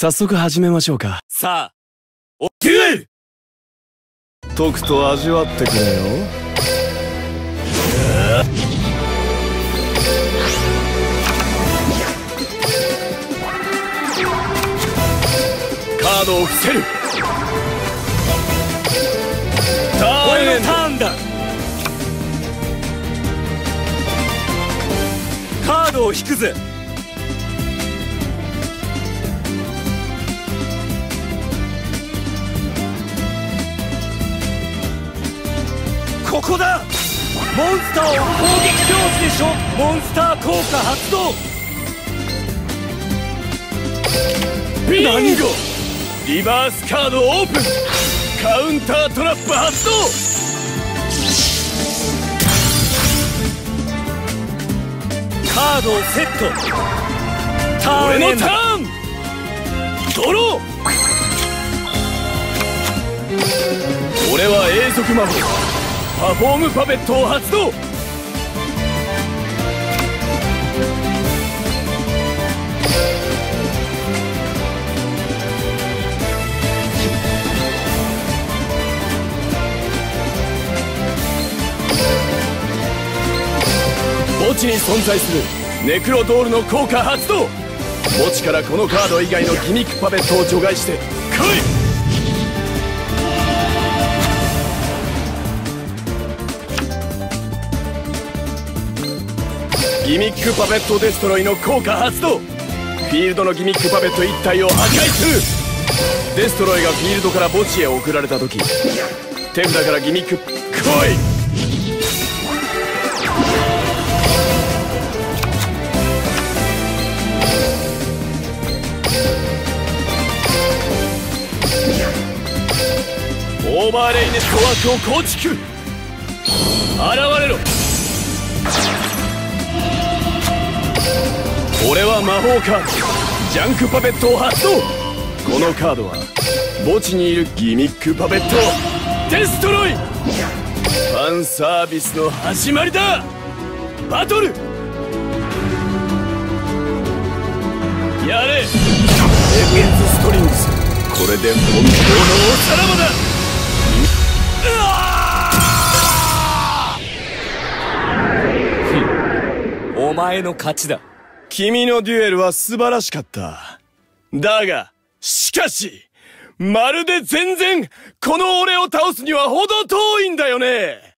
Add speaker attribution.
Speaker 1: 早速始めましょうか。
Speaker 2: さあ、デュエル！
Speaker 1: とくと味わってくれよ。
Speaker 2: カードを伏せる。俺のターンだ。カードを引くぜ。ここだ。モンスターを攻撃表示でしょ。モンスター効果発動。何がリバースカードオープン。カウンタートラップ発動。カードをセット。俺のターン。ドロー。俺は永続魔法パフォームパペットを発動。墓地に存在するネクロドールの効果発動。墓地からこのカード以外のギミックパペットを除外して来い。ギミックパペットデストロイの効果発動。フィールドのギミックパペット1体を破壊する。デストロイがフィールドから墓地へ送られた時、手札からギミック来い。オーバーレイネットワークを構築。現れろ。俺は魔法カードジャンクパペットを発動。このカードは墓地にいるギミックパペットデストロイ。ファンサービスの始まりだ。バトルやれ。エブンズストリングス。これで本当のおさらばだ。お前の勝ちだ。君のデュエルは素晴らしかった。だが、しかし、まるで全然、この俺を倒すには程遠いんだよね。